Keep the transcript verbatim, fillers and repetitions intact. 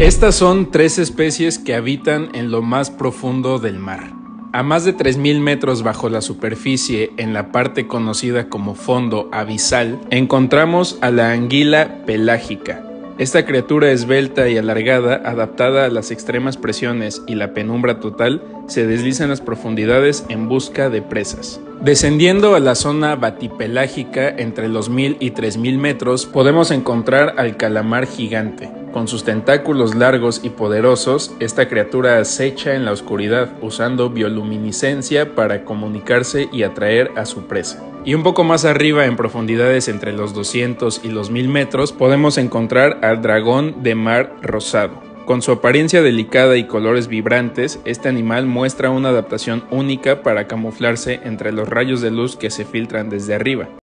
Estas son tres especies que habitan en lo más profundo del mar. A más de tres mil metros bajo la superficie, en la parte conocida como fondo abisal, encontramos a la anguila pelágica. Esta criatura esbelta y alargada, adaptada a las extremas presiones y la penumbra total, se desliza en las profundidades en busca de presas. Descendiendo a la zona batipelágica entre los mil y tres mil metros, podemos encontrar al calamar gigante. Con sus tentáculos largos y poderosos, esta criatura acecha en la oscuridad, usando bioluminiscencia para comunicarse y atraer a su presa. Y un poco más arriba, en profundidades entre los doscientos y los mil metros, podemos encontrar al dragón de mar rosado. Con su apariencia delicada y colores vibrantes, este animal muestra una adaptación única para camuflarse entre los rayos de luz que se filtran desde arriba.